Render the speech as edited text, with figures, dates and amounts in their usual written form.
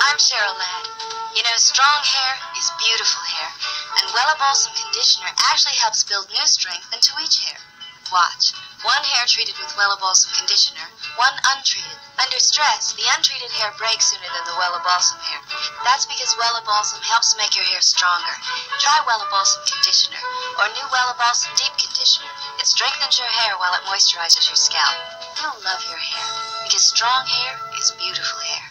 I'm Cheryl, lad. You know, strong hair is beautiful hair, and Wella Balsam conditioner actually helps build new strength into each hair. Watch. One hair treated with Wella Balsam conditioner, one untreated. Under stress, the untreated hair breaks sooner than the Wella Balsam hair. That's because Wella Balsam helps make your hair stronger. Try Wella Balsam conditioner or new Wella Balsam deep conditioner. It strengthens your hair while it moisturizes your scalp. You'll love your hair because strong hair is beautiful hair.